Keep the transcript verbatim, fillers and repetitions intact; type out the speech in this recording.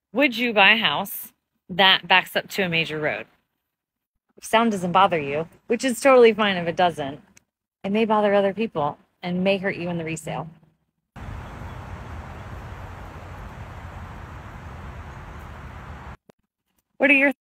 Would you buy a house that backs up to a major road? If sound doesn't bother you, which is totally fine if it doesn't, it may bother other people and may hurt you in the resale. What are your